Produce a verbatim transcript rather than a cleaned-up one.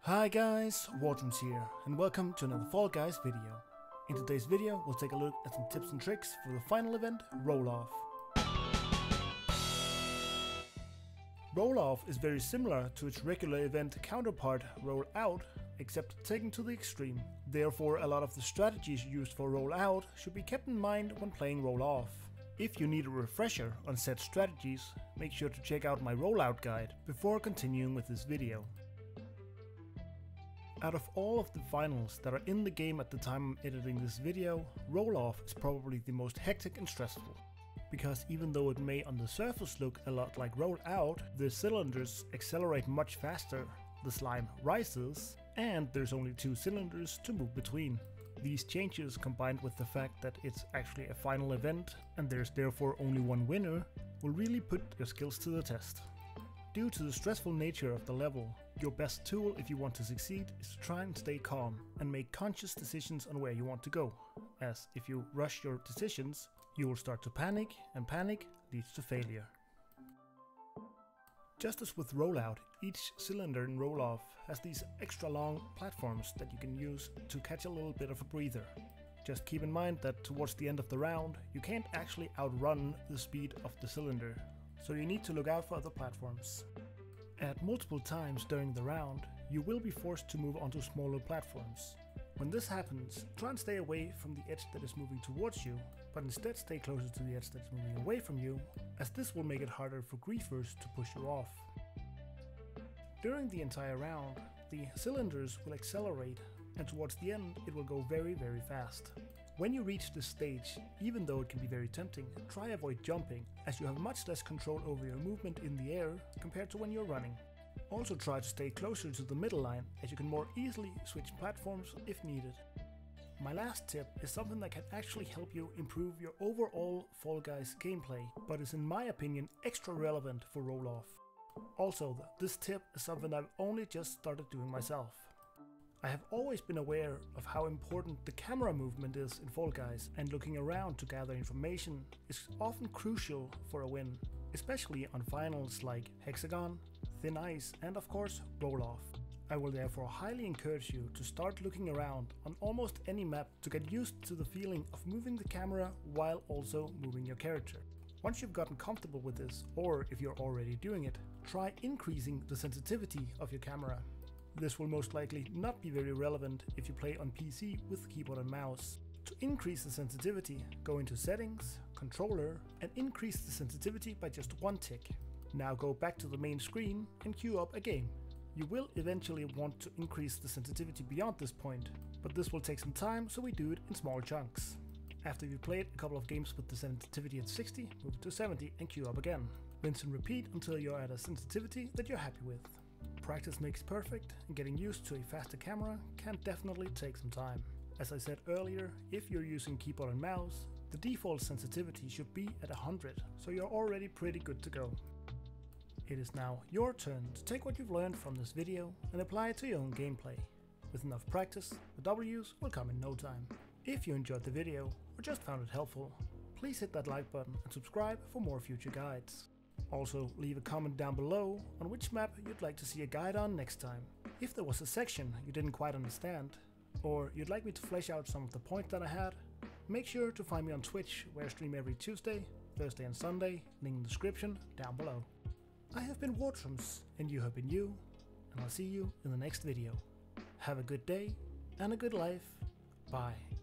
Hi guys, Wardrums here, and welcome to another Fall Guys video. In today's video, we'll take a look at some tips and tricks for the final event, Roll Off. Roll Off is very similar to its regular event counterpart, Roll Out, except taken to the extreme. Therefore, a lot of the strategies used for Roll Out should be kept in mind when playing Roll Off. If you need a refresher on said strategies, make sure to check out my rollout guide before continuing with this video. Out of all of the finals that are in the game at the time I'm editing this video, Roll Off is probably the most hectic and stressful. Because even though it may on the surface look a lot like Roll Out, the cylinders accelerate much faster, the slime rises, and there's only two cylinders to move between. These changes, combined with the fact that it's actually a final event and there's therefore only one winner, will really put your skills to the test. Due to the stressful nature of the level, your best tool if you want to succeed is to try and stay calm and make conscious decisions on where you want to go, as if you rush your decisions, you will start to panic, and panic leads to failure. Just as with Rollout, each cylinder in Roll Off has these extra long platforms that you can use to catch a little bit of a breather. Just keep in mind that towards the end of the round, you can't actually outrun the speed of the cylinder, so you need to look out for other platforms. At multiple times during the round, you will be forced to move onto smaller platforms. When this happens, try and stay away from the edge that is moving towards you, but instead stay closer to the edge that is moving away from you, as this will make it harder for griefers to push you off. During the entire round, the cylinders will accelerate, and towards the end it will go very very fast. When you reach this stage, even though it can be very tempting, try avoid jumping, as you have much less control over your movement in the air compared to when you're running. Also try to stay closer to the middle line, as you can more easily switch platforms if needed. My last tip is something that can actually help you improve your overall Fall Guys gameplay, but is in my opinion extra relevant for Roll Off. Also, this tip is something I've only just started doing myself. I have always been aware of how important the camera movement is in Fall Guys, and looking around to gather information is often crucial for a win, especially on finals like Hexagon, Thin Ice, and of course Roll Off. I will therefore highly encourage you to start looking around on almost any map to get used to the feeling of moving the camera while also moving your character. Once you've gotten comfortable with this, or if you're already doing it, try increasing the sensitivity of your camera. This will most likely not be very relevant if you play on P C with keyboard and mouse. To increase the sensitivity, go into Settings, Controller, and increase the sensitivity by just one tick. Now go back to the main screen and queue up a game. You will eventually want to increase the sensitivity beyond this point, but this will take some time, so we do it in small chunks. After you've played a couple of games with the sensitivity at sixty, move it to seventy and queue up again. Rinse and repeat until you're at a sensitivity that you're happy with. Practice makes perfect, and getting used to a faster camera can definitely take some time. As I said earlier, if you're using keyboard and mouse, the default sensitivity should be at one hundred, so you're already pretty good to go. It is now your turn to take what you've learned from this video and apply it to your own gameplay. With enough practice, the W's will come in no time. If you enjoyed the video or just found it helpful, please hit that like button and subscribe for more future guides. Also, leave a comment down below on which map you'd like to see a guide on next time. If there was a section you didn't quite understand, or you'd like me to flesh out some of the points that I had, make sure to find me on Twitch, where I stream every Tuesday, Thursday and Sunday, link in the description down below. I have been Wardrums, and you have been you, and I'll see you in the next video. Have a good day and a good life. Bye.